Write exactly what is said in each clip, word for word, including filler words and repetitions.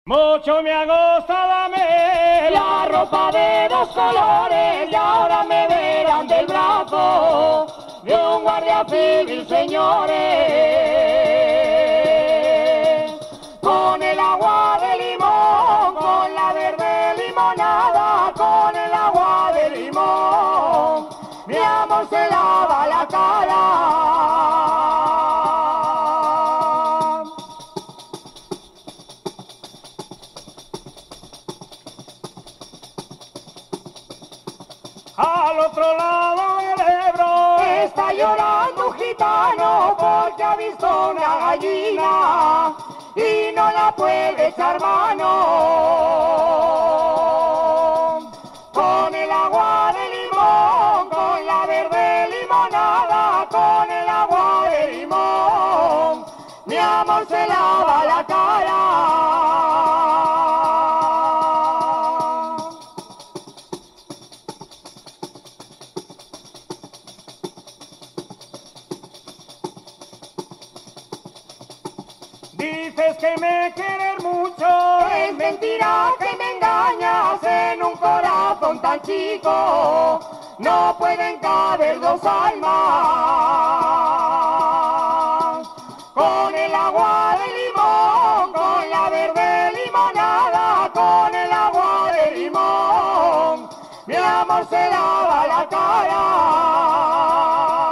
Mucho me ha gustado a mí la ropa de dos colores y ahora me verán del brazo de un guardia civil, señores. Con el agua de limón, con la verde limonada, con el agua de limón, mi amor se lava la cara. Al otro lado del Ebro está llorando un gitano porque ha visto una gallina y no la puede echar mano. Con el agua de limón, con la verde limonada, con el agua de limón, mi amor se lava la cara. Dices que me quieres mucho, es mentira que me engañas, en un corazón tan chico no pueden caber dos almas. Con el agua de limón, con la verde limonada, con el agua de limón, mi amor se lava la cara.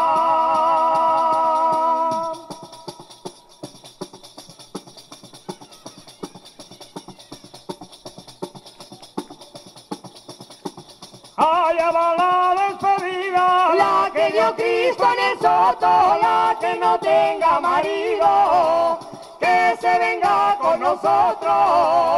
Allá va la despedida, la que dio Cristo en el soto, la que no tenga marido, que se venga con nosotros.